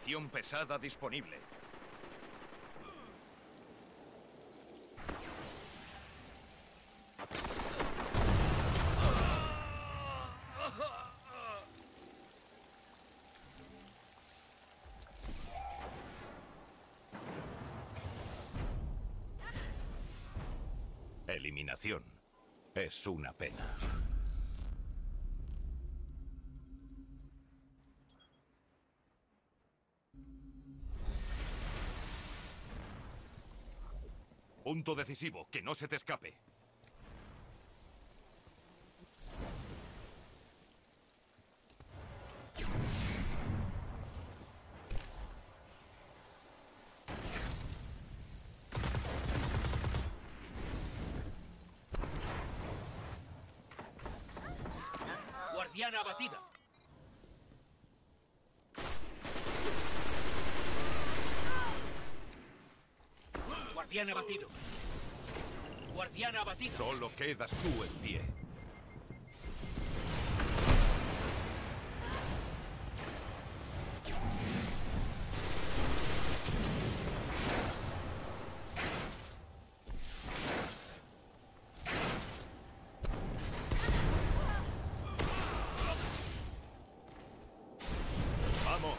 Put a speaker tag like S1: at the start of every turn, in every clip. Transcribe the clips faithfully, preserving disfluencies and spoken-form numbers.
S1: Munición pesada disponible. Eliminación. Es una pena. Punto decisivo, que no se te escape.
S2: Guardiana abatida. Guardián abatido. Guardián abatido.
S1: Solo quedas tú en pie. ¡Vamos!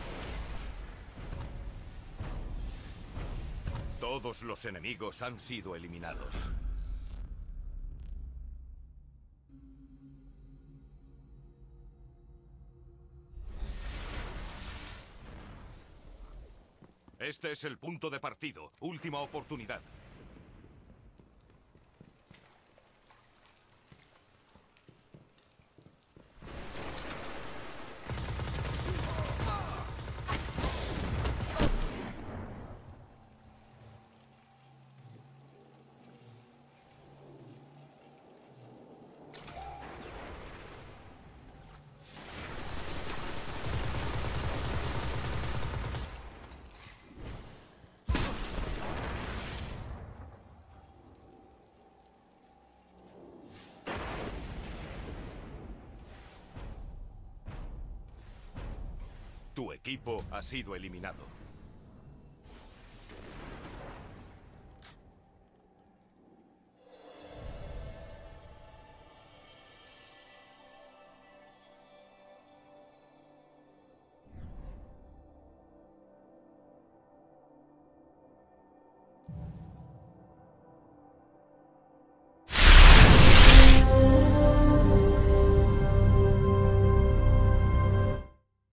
S1: Todos los enemigos han sido eliminados. Este es el punto de partido. Última oportunidad. Tu equipo ha sido eliminado.